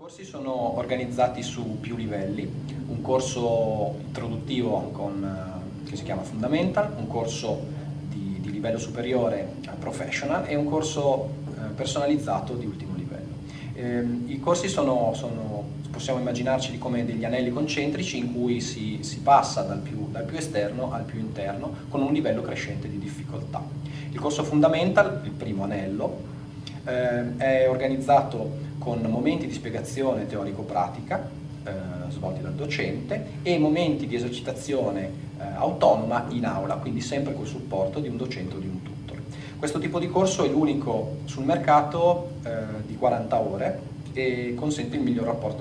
corsi sono organizzati su più livelli, un corso introduttivo che si chiama Fundamental, un corso di livello superiore Professional e un corso personalizzato di ultimo livello. I corsi possiamo immaginarceli come degli anelli concentrici in cui si passa dal più esterno al più interno con un livello crescente di difficoltà. Il corso Fundamental, il primo anello, è organizzato con momenti di spiegazione teorico-pratica svolti dal docente e momenti di esercitazione autonoma in aula, quindi sempre col supporto di un docente o di un tutor. Questo tipo di corso è l'unico sul mercato di 40 ore e consente il miglior rapporto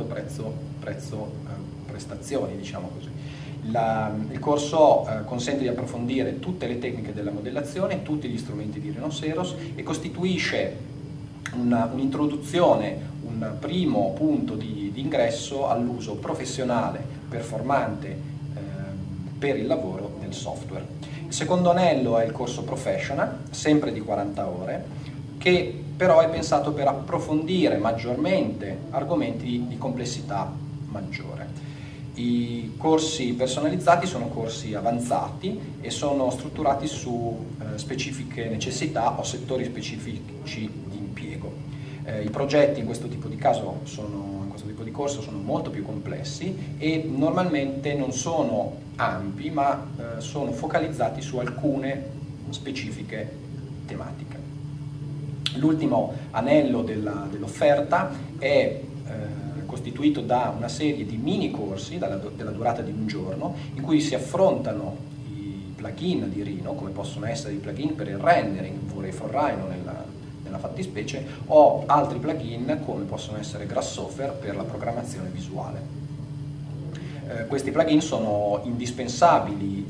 prezzo-prestazioni, diciamo così. Il corso consente di approfondire tutte le tecniche della modellazione, tutti gli strumenti di Rhinoceros e costituisce un'introduzione, un primo punto di ingresso all'uso professionale, performante per il lavoro del software. Il secondo anello è il corso Professional, sempre di 40 ore, che però è pensato per approfondire maggiormente argomenti di complessità maggiore. I corsi personalizzati sono corsi avanzati e sono strutturati su specifiche necessità o settori specifici di impiego. I progetti in questo tipo di corso sono molto più complessi e normalmente non sono ampi, ma sono focalizzati su alcune specifiche tematiche. L'ultimo anello dell'offerta è costituito da una serie di mini corsi della durata di un giorno in cui si affrontano i plugin di Rhino, come possono essere i plugin per il rendering, V-Ray for Rhino nella fattispecie, o altri plugin come possono essere Grasshopper per la programmazione visuale. Questi plugin sono indispensabili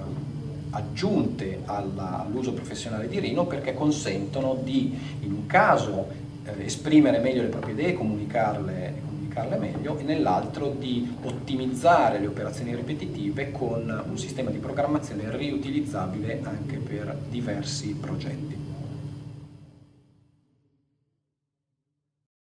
aggiunte all'uso professionale di Rhino perché consentono di, in un caso, esprimere meglio le proprie idee e comunicarle meglio, e nell'altro di ottimizzare le operazioni ripetitive con un sistema di programmazione riutilizzabile anche per diversi progetti.